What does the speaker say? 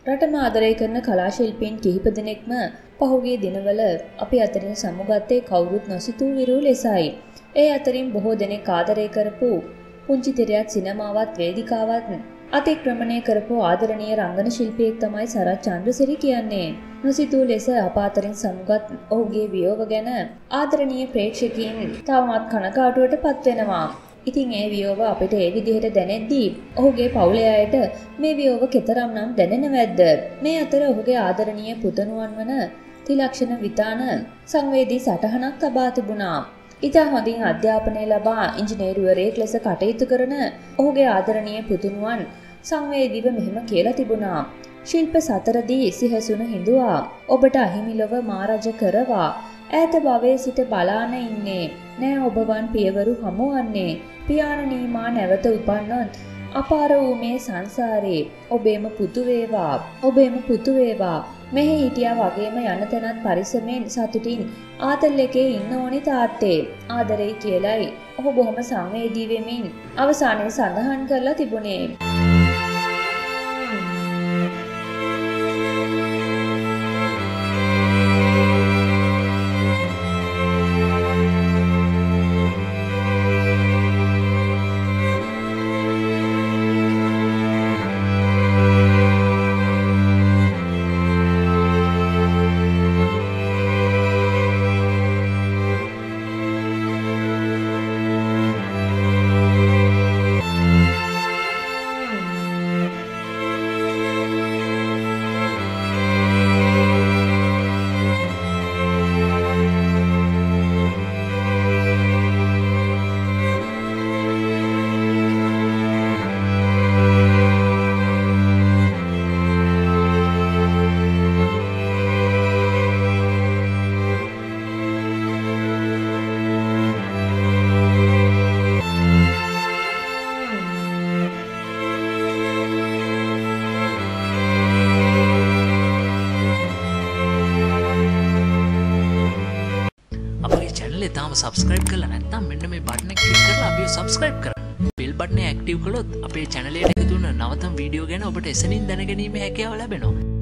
රටම ආදරය කරන කලා ශිල්පීන් කිහිප දෙනෙක්ම පහුගිය දිනවල අපි අතරින් සමුගත්තේ කවුරුත් නොසිතූ විරූ ලෙසයි. ඒ අතරින් බොහෝ දෙනෙක් ආදරය කරපු පුංචි තිරයත් සිනමාවත් වේදිකාවත් අතික්‍රමණය කරපු ආදරණීය රංගන ශිල්පියෙක් තමයි සරත් චන්ද්‍රසිරි කියන්නේ. නොසිතූ ලෙස අප අතරින් සමුගත් ඔහුගේ වියෝව ගැන ආදරණීය ප්‍රේක්ෂකයන් තවමත් කනකාටුවට පත් වෙනවා. ඉතින් ඒ වියෝව අපිට ඒ විදිහට දැනෙද්දී ඔහුගේ පවුලේ අයට මේ වියෝව කෙතරම්නම් දැනෙනවද? මේ අතර ඔහුගේ ආදරණීය පුතණුවන් වන තිලක්ෂණ විතාන සංවේදී සටහනක් තබා තිබුණා. ඉතා හොඳින් අධ්‍යාපනය ලබා ඉංජිනේරුවරයෙක් ලෙස කටයුතු කරන ඔහුගේ ආදරණීය පුතුණුවන් සංවේදීව මෙහෙම කියලා තිබුණා. ශිල්ප සතරදී සිහසුන හිඳුවා. ඔබට අහිමිලොව මාරජ කරවා. ඈත භවයේ සිට බලාන ඉන්නේ. නෑ ඔබවන් පියවරු හමුවන්නේ. පියාණනී මා නැවත උපන්නොත් අපාර වූ මේ සංසාරේ ඔබේම පුතු වේවා. ඔබේම පුතු වේවා. මෙහි හිටියා වගේම යන තැනත් පරිස්සමෙන් සතුටින් ආතල් එකේ ඉන්න ඕනි තාත්තේ. ආදරේ කියලයි ඔහු බොහොම සංවේදී වෙමින් අවසානයේ සඳහන් කරලා තිබුණේ. තාම සබස්ක්‍රයිබ් කරලා නැත්නම් මෙන්න මේ බටන් එක ක්ලික් කරලා අපිව සබස්ක්‍රයිබ් කරන්න. බෙල් බටන් එක ඇක්ටිව් කළොත් අපේ channel එකට දුන්න නවතම වීඩියෝ ගැන ඔබට එසනින් දැනගැනීමේ හැකියාව ලැබෙනවා.